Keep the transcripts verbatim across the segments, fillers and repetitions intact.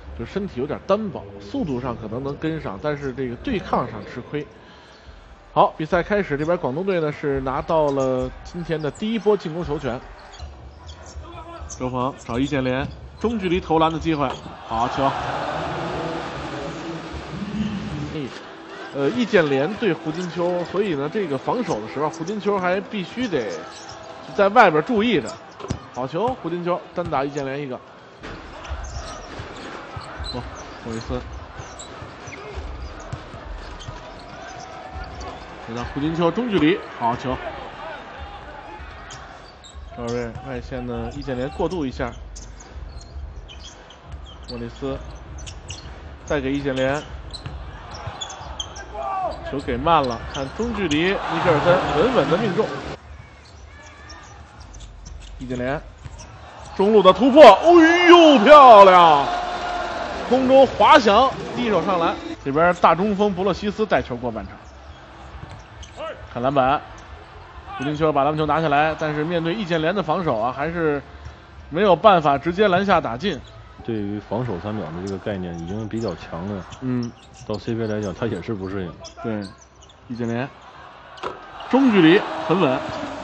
就身体有点单薄，速度上可能能跟上，但是这个对抗上吃亏。好，比赛开始，这边广东队呢是拿到了今天的第一波进攻球权。周鹏找易建联，中距离投篮的机会，好球。呃，易建联对胡金秋，所以呢，这个防守的时候，胡金秋还必须得在外边注意着。好球，胡金秋单打易建联一个。哦，莫里斯，给到胡金秋中距离，好球。赵睿外线呢，易建联过渡一下，莫里斯再给易建联。球给慢了，看中距离，尼克尔森稳稳的命中。易建联，中路的突破，哎呦，漂亮！空中滑翔，第一手上篮。这边大中锋博洛西斯带球过半场，看篮板，胡金秋把篮板球拿下来，但是面对易建联的防守啊，还是没有办法直接篮下打进。 对于防守三秒的这个概念已经比较强了， 嗯， 到 C B A 来讲，他也是不适应。 对，易建联，中距离很稳。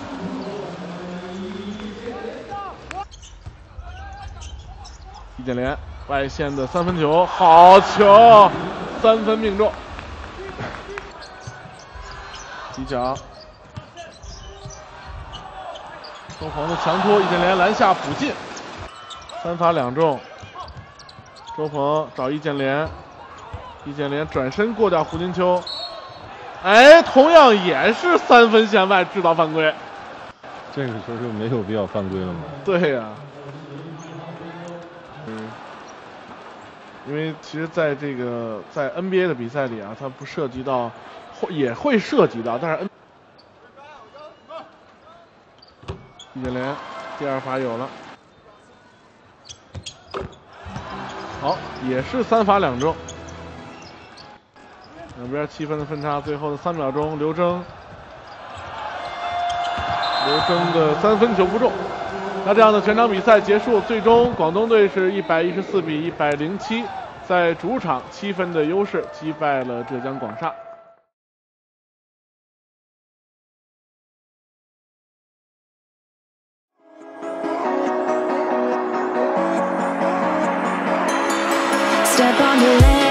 易建联外线的三分球，好球，三分命中。起脚，周鹏的强突，易建联篮下补进，三罚两中。周鹏找易建联，易建联转身过掉胡金秋，哎，同样也是三分线外制造犯规。 这个球就没有必要犯规了吗？ 对呀、啊，嗯，因为其实在这个在 N B A 的比赛里啊，它不涉及到，会也会涉及到，但是 N 易建联第二罚有了。好，也是三罚两中，两边七分的分差，最后的三秒钟，刘铮，刘铮的三分球不中。那这样的全场比赛结束，最终广东队是一百一十四比一百零七，在主场七分的优势击败了浙江广厦。 Step on the land.